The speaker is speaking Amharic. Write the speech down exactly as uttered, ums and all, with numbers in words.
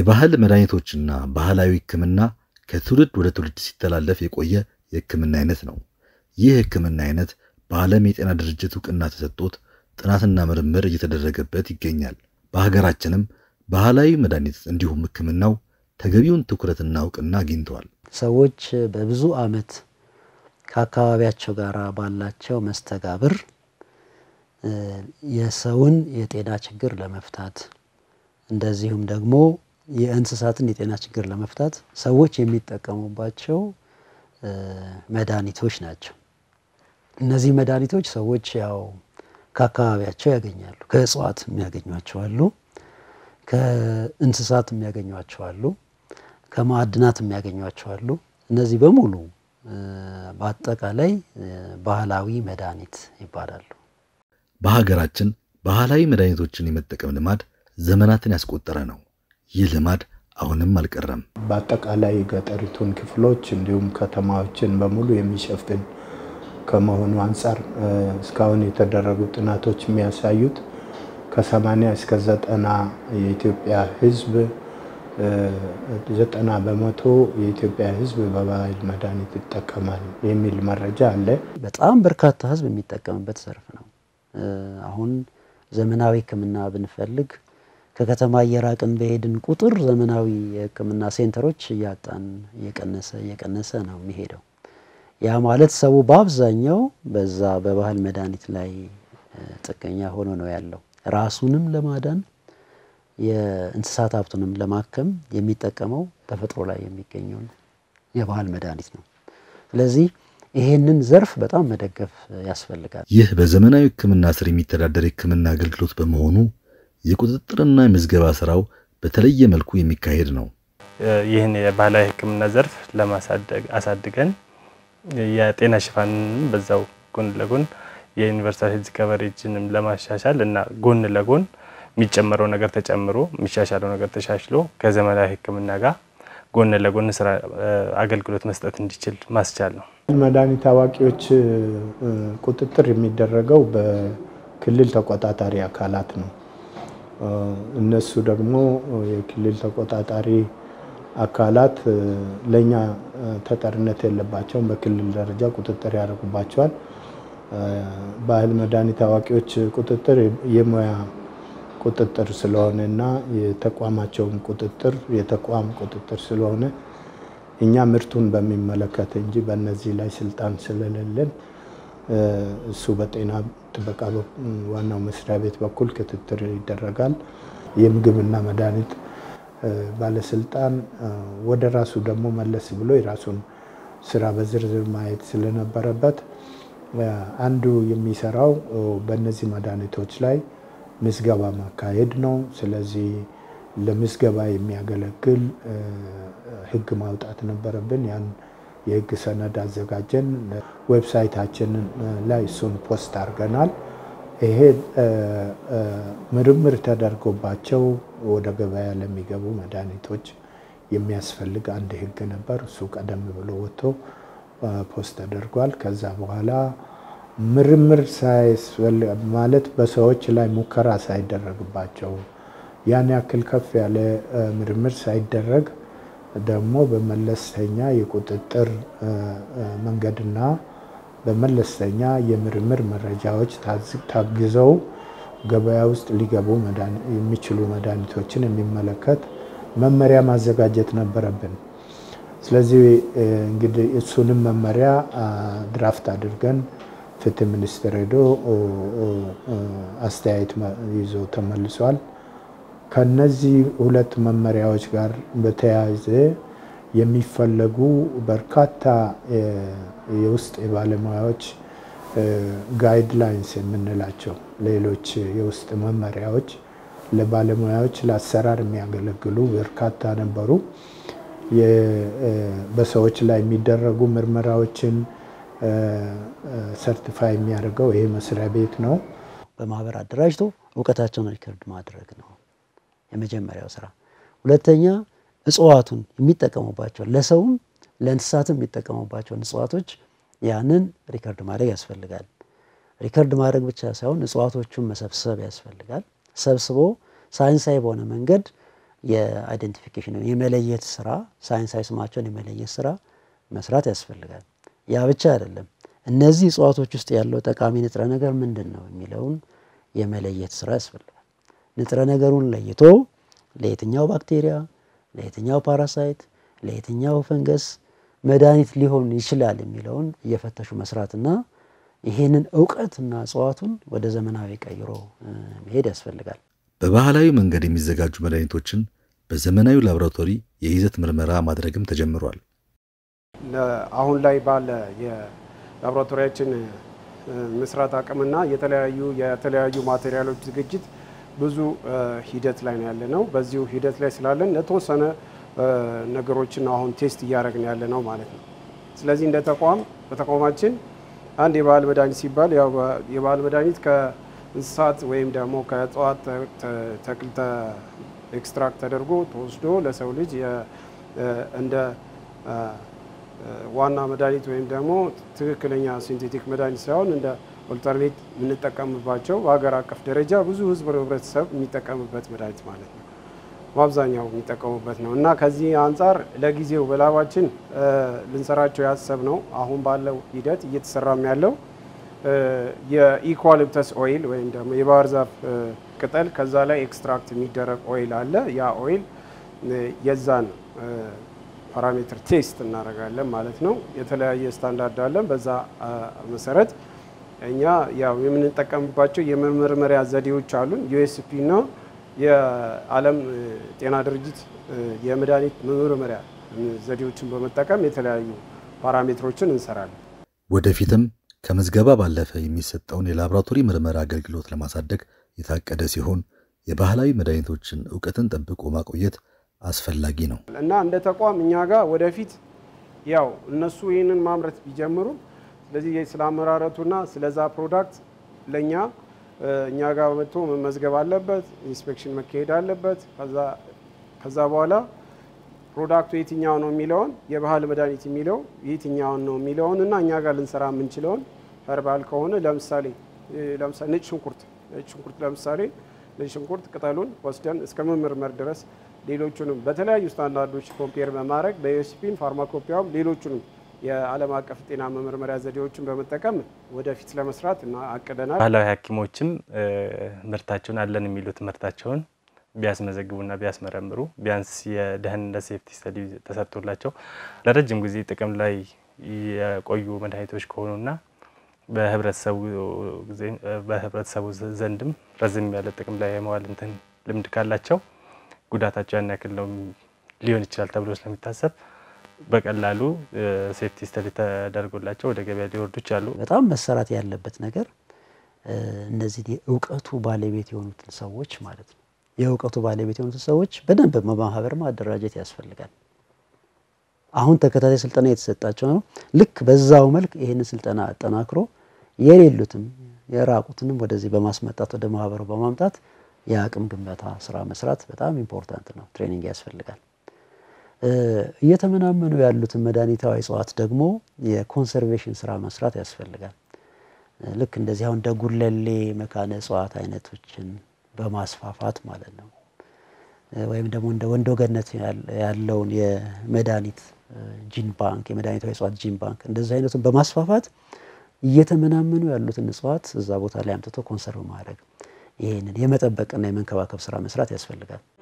የባህል መድኃኒቶችና ባህላዊ ህክምና ከትውልድ ወደ ትውልድ ሲተላለፍ የቆየ የህክምና አይነት ነው። ይህ ህክምና አይነት በዓለም የጤና ድርጅት ዕውቅና ተሰጥቶት ጥናትና ምርምር እየተደረገበት ይገኛል። በሀገራችንም ባህላዊ መድኃኒት እንዲሁም ህክምናው ተገቢውን ትኩረትና ዕውቅና አግኝተዋል። ሰዎች በብዙ ዓመት ከአካባቢያቸው ጋር ባላቸው መስተጋብር የሰውን የጤና ችግር ለመፍታት እንደዚሁም ደግሞ የእንስሳትን የጤና ችግር ለመፍታት ሰዎች የሚጠቀሙባቸው መድኃኒቶች ናቸው። እነዚህ መድኃኒቶች ሰዎች ያው ከአካባቢያቸው ያገኛሉ። ከእጽዋት የሚያገኟቸው አሉ፣ ከእንስሳት የሚያገኟቸው አሉ፣ ከማዕድናት የሚያገኟቸው አሉ። እነዚህ በሙሉ በአጠቃላይ ባህላዊ መድኃኒት ይባላሉ። በሀገራችን ባህላዊ መድኃኒቶችን የመጠቀም ልማድ ዘመናትን ያስቆጠረ ነው። ይህ ልማድ አሁንም አልቀረም። በአጠቃላይ ገጠሪቱን ክፍሎች እንዲሁም ከተማዎችን በሙሉ የሚሸፍን ከመሆኑ አንፃር እስካሁን የተደረጉ ጥናቶች የሚያሳዩት ከሰማንያ እስከ ዘጠና የኢትዮጵያ ህዝብ ዘጠና በመቶ የኢትዮጵያ ህዝብ በባህል መድኃኒት ይጠቀማል የሚል መረጃ አለ። በጣም በርካታ ህዝብ የሚጠቀምበት ዘርፍ ነው። አሁን ዘመናዊ ህክምና ብንፈልግ ከከተማ እየራቅን በሄድን ቁጥር ዘመናዊ የህክምና ሴንተሮች እያጣን እየቀነሰ እየቀነሰ ነው የሚሄደው። ያ ማለት ሰው በአብዛኛው በዛ በባህል መድኃኒት ላይ ጥገኛ ሆኖ ነው ያለው። ራሱንም ለማዳን የእንስሳት ሀብቱንም ለማከም የሚጠቀመው ተፈጥሮ ላይ የሚገኘው የባህል መድኃኒት ነው። ስለዚህ ይሄንን ዘርፍ በጣም መደገፍ ያስፈልጋል። ይህ በዘመናዊ ህክምና ስር የሚተዳደር ህክምና አገልግሎት በመሆኑ የቁጥጥርና የምዝገባ ስራው በተለየ መልኩ የሚካሄድ ነው። ይህን የባህላዊ ህክምና ዘርፍ ለማሳደግ አሳድገን የጤና ሽፋንን በዛው ጎን ለጎን የዩኒቨርሳል ሄልዝ ከቨሬጅንም ለማሻሻል እና ጎን ለጎን የሚጨመረው ነገር ተጨምሮ የሚሻሻለው ነገር ተሻሽሎ ከዘመናዊ ህክምና ጋር ጎን ለጎን ስራ አገልግሎት መስጠት እንዲችል ማስቻል ነው። መድኃኒት አዋቂዎች ቁጥጥር የሚደረገው በክልል ተቆጣጣሪ አካላት ነው። እነሱ ደግሞ የክልል ተቆጣጣሪ አካላት ለኛ ተጠርነት የለባቸውም። በክልል ደረጃ ቁጥጥር ያደርጉባቸዋል። ባህል መድኃኒት አዋቂዎች ቁጥጥር የሙያ ቁጥጥር ስለሆነና የተቋማቸውን ቁጥጥር የተቋም ቁጥጥር ስለሆነ እኛ ምርቱን በሚመለከት እንጂ በእነዚህ ላይ ስልጣን ስለሌለን እሱ በጤና ጥበቃ ዋናው መስሪያ ቤት በኩል ክትትል ይደረጋል። የምግብና መድኃኒት ባለስልጣን ወደ ራሱ ደግሞ መለስ ብሎ የራሱን ስራ በዝርዝር ማየት ስለነበረበት አንዱ የሚሰራው በእነዚህ መድኃኒቶች ላይ ምዝገባ ማካሄድ ነው። ስለዚህ ለምዝገባ የሚያገለግል ህግ ማውጣት ነበረብን። ያን የህግ ሰነድ አዘጋጀን። ዌብሳይታችን ላይ እሱን ፖስት አድርገናል። ይሄ ምርምር ተደርጎባቸው ወደ ገበያ ለሚገቡ መድኃኒቶች የሚያስፈልግ አንድ ህግ ነበር። እሱ ቀደም ብሎ ወጥቶ ፖስት ተደርጓል። ከዛ በኋላ ምርምር ሳይስፈልግ ማለት በሰዎች ላይ ሙከራ ሳይደረግባቸው ያን ያክል ከፍ ያለ ምርምር ሳይደረግ ደግሞ በመለስተኛ የቁጥጥር መንገድና በመለስተኛ የምርምር መረጃዎች ታግዘው ገበያ ውስጥ ሊገቡ የሚችሉ መድኃኒቶችን የሚመለከት መመሪያ ማዘጋጀት ነበረብን። ስለዚህ እንግዲህ እሱንም መመሪያ ድራፍት አድርገን ፍትህ ሚኒስቴር ሄዶ አስተያየት ይዞ ተመልሷል። ከነዚህ ሁለት መመሪያዎች ጋር በተያያዘ የሚፈለጉ በርካታ የውስጥ የባለሙያዎች ጋይድላይንስ የምንላቸው ሌሎች የውስጥ መመሪያዎች ለባለሙያዎች ለአሰራር የሚያገለግሉ በርካታ ነበሩ። በሰዎች ላይ የሚደረጉ ምርመራዎችን ሰርቲፋይ የሚያደርገው ይሄ መስሪያ ቤት ነው። በማህበር አደራጅቶ ዕውቀታቸውን ሪከርድ ማድረግ ነው የመጀመሪያው ስራ። ሁለተኛ እጽዋቱን የሚጠቀሙባቸው ለሰውም ለእንስሳትም የሚጠቀሙባቸው እጽዋቶች ያንን ሪከርድ ማድረግ ያስፈልጋል። ሪከርድ ማድረግ ብቻ ሳይሆን እጽዋቶቹን መሰብሰብ ያስፈልጋል። ሰብስቦ ሳይንሳዊ በሆነ መንገድ የአይደንቲፊኬሽን የመለየት ስራ ሳይንሳዊ ስማቸውን የመለየት ስራ መስራት ያስፈልጋል። ያ ብቻ አይደለም። እነዚህ እጽዋቶች ውስጥ ያለው ጠቃሚ ንጥረ ነገር ምንድነው የሚለውን የመለየት ስራ ያስፈልጋል። ንጥረ ነገሩን ለይቶ ለየትኛው ባክቴሪያ፣ ለየትኛው ፓራሳይት፣ ለየትኛው ፈንገስ መድኃኒት ሊሆን ይችላል የሚለውን እየፈተሹ መስራትና ይሄንን ዕውቀትና እጽዋቱን ወደ ዘመናዊ ቀይሮ መሄድ ያስፈልጋል። በባህላዊ መንገድ የሚዘጋጁ መድኃኒቶችን በዘመናዊ ላቦራቶሪ የይዘት ምርመራ ማድረግም ተጀምሯል። አሁን ላይ ባለ የላቦራቶሪያችን መስራት አቅምና የተለያዩ የተለያዩ ማቴሪያሎች ዝግጅት ብዙ ሂደት ላይ ነው ያለነው። በዚሁ ሂደት ላይ ስላለን ለተወሰነ ነገሮችን አሁን ቴስት እያደረግን ያለ ነው ማለት ነው። ስለዚህ እንደ ተቋም በተቋማችን አንድ የባህል መድኃኒት ሲባል ያው የባህል መድኃኒት ከእንስሳት ወይም ደግሞ ከእጽዋት ተክል ኤክስትራክት ተደርጎ ተወስዶ ለሰው ልጅ እንደ ዋና መድኃኒት ወይም ደግሞ ትክክለኛ ሲንቴቲክ መድኃኒት ሳይሆን እንደ ኦልተርኔት የምንጠቀምባቸው በሀገር አቀፍ ደረጃ ብዙ ህዝብ ህብረተሰብ የሚጠቀምበት መድኃኒት ማለት ነው። በአብዛኛው የሚጠቀሙበት ነው እና ከዚህ አንጻር ለጊዜው በላባችን ልንሰራቸው ያሰብነው አሁን ባለው ሂደት እየተሰራም ያለው የኢኳሊፕተስ ኦይል ወይም ደግሞ የባህር ዛፍ ቅጠል ከዛ ላይ ኤክስትራክት የሚደረግ ኦይል አለ። ያ ኦይል የዛን ፓራሜትር ቴስት እናደርጋለን ማለት ነው። የተለያየ ስታንዳርድ አለን። በዛ መሰረት እኛ ያው የምንጠቀምባቸው የመመርመሪያ ዘዴዎች አሉን። ዩኤስፒ እና የዓለም ጤና ድርጅት የመድኃኒት መመርመሪያ ዘዴዎችን በመጠቀም የተለያዩ ፓራሜትሮችን እንሰራለን። ወደፊትም ከምዝገባ ባለፈ የሚሰጠውን የላቦራቶሪ ምርመራ አገልግሎት ለማሳደግ የታቀደ ሲሆን የባህላዊ መድኃኒቶችን ዕውቀትን ጠብቆ ማቆየት አስፈላጊ ነው እና እንደ ተቋም እኛ ጋር ወደፊት ያው እነሱ ይህንን ማምረት ቢጀምሩ ስለዚህ ስለ አመራረቱና ስለዛ ፕሮዳክት ለኛ እኛ ጋር መጥቶ መመዝገብ አለበት፣ ኢንስፔክሽን መካሄድ አለበት። ከዛ ከዛ በኋላ ፕሮዳክቱ የትኛው ነው የሚለውን የባህል መድኃኒት የሚለው የትኛው ነው የሚለውን እና እኛ ጋር ልንሰራ የምንችለውን ኸርባል ከሆነ ለምሳሌ ለምሳሌ ነጭ ሽንኩርት ነጭ ሽንኩርት ለምሳሌ ነጭ ሽንኩርት ቅጠሉን ወስደን እስከ መመርመር ድረስ ሌሎቹንም በተለያዩ ስታንዳርዶች ኮምፔር በማድረግ በዩኤስፒን ፋርማኮፒያም ሌሎቹንም የዓለም አቀፍ ጤና መመርመሪያ ዘዴዎችን በመጠቀም ወደፊት ለመስራት እና አቅደናል። ባህላዊ ሐኪሞችም ምርታቸውን አለን የሚሉት ምርታቸውን ቢያስመዘግቡና ቢያስመረምሩ ቢያንስ የደህንነት ሴፍቲ ስተዲ ተሰርቶላቸው ለረጅም ጊዜ ጥቅም ላይ የቆዩ መድኃኒቶች ከሆኑና በህብረተሰቡ ጊዜ በህብረተሰቡ ዘንድም ረዝም ያለ ጥቅም ላይ የመዋል እንትን ልምድ ካላቸው ጉዳታቸው ያን ያክል ነው ሊሆን ይችላል ተብሎ ስለሚታሰብ በቀላሉ ሴፍቲ ስተዲ ተደርጎላቸው ወደ ገበያ ሊወርዱ ይችላሉ። በጣም መሰራት ያለበት ነገር እነዚህ የዕውቀቱ ባለቤት የሆኑትን ሰዎች ማለት ነው የዕውቀቱ ባለቤት የሆኑትን ሰዎች በደንብ በማህበር ማደራጀት ያስፈልጋል። አሁን ተከታታይ ስልጠና የተሰጣቸው ነው። ልክ በዛው መልክ ይሄን ስልጠና አጠናክሮ የሌሉትም የራቁትንም ወደዚህ በማስመጣት ወደ ማህበሩ በማምጣት የአቅም ግንባታ ስራ መስራት በጣም ኢምፖርታንት ነው። ትሬኒንግ ያስፈልጋል። እየተመናመኑ ያሉትን መድኃኒታዊ እጽዋት ደግሞ የኮንሰርቬሽን ስራ መስራት ያስፈልጋል። ልክ እንደዚህ አሁን ደጉለሌ መካነ እጽዋት አይነቶችን በማስፋፋት ማለት ነው። ወይም ደግሞ እንደ ወንዶ ገነት ያለውን የመድኃኒት ጂን ባንክ የመድኃኒታዊ እጽዋት ጂን ባንክ እንደዚህ አይነቱን በማስፋፋት እየተመናመኑ ያሉትን እጽዋት እዛ ቦታ ላይ አምጥቶ ኮንሰርቭ ማድረግ ይሄንን የመጠበቅና የመንከባከብ ስራ መስራት ያስፈልጋል።